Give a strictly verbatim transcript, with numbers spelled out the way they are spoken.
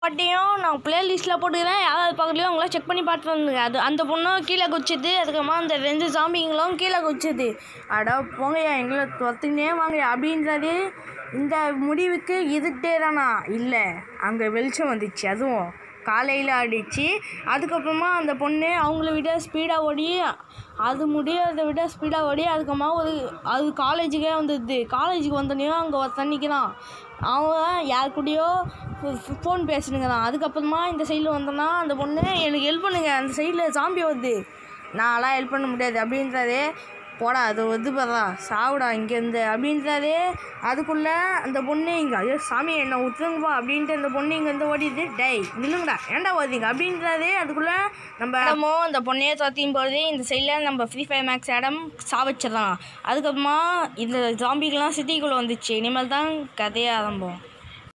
பாட்டையும் நான் பிளேலிஸ்ட்டில் போட்டுக்கிறேன். யாராவது பார்க்கலையோ அவங்களாம் செக் பண்ணி பார்த்து வந்துங்க. அது அந்த பொண்ணும் கீழே குதிச்சது, அதுக்கப்புறமா அந்த ரெண்டு ஜாம்பிங்களும் கீழே குதிச்சது. அடா போங்கய்யா, எங்களை துரத்துனே வாங்கய்யா அப்படின்றது. இந்த முடிவுக்கு இதுக்கிட்டே தானா? இல்லை, அங்கே வெளிச்சம் வந்துச்சு, அதுவும் காலையில் ஆடிச்சு. அதுக்கப்புறமா அந்த பொண்ணு அவங்கள விட ஸ்பீடாக ஓடி, அது முடியாத விட ஸ்பீடாக ஓடி அதுக்கப்புறமா ஒரு அது காலேஜுக்கே வந்துடுது. காலேஜுக்கு வந்தோடனையும் அங்கே ஒரு தண்ணிக்குதான் அவன் யார் கூடயோ ஃபோன் பேசுனுங்கிறான். அதுக்கப்புறமா இந்த சைடில் வந்தோன்னா அந்த பொண்ணு எனக்கு ஹெல்ப் பண்ணுங்க, அந்த சைடில் ஜாம்பி வருது, நான்லாம் ஹெல்ப் பண்ண முடியாது அப்படின்றாரு. போடா அது வந்து பரா சாவுடா இங்கேருந்து அப்படின்றாரு. அதுக்குள்ளே அந்த பொண்ணு இங்கே ஐயோ சாமி என்ன விட்டுருங்கப்பா அப்படின்ட்டு அந்த பொண்ணு இங்கேருந்து ஓடிடுது. டேய் நில்லுங்கடா, ஏன்டா ஓதிங்க அப்படின்றாரு. அதுக்குள்ளே நம்ம இடமோ அந்த பொண்ணையே தோற்றியும் போது இந்த சைடில் நம்ம ஃப்ரீ ஃபயர் மேக்ஸ் இடம் சாவச்சிடலாம். அதுக்கப்புறமா இந்த ஜாம்பிக்கெலாம் சிட்டிக்குள்ளே வந்துச்சு. இனிமேல் தான் கதையே ஆரம்பம்.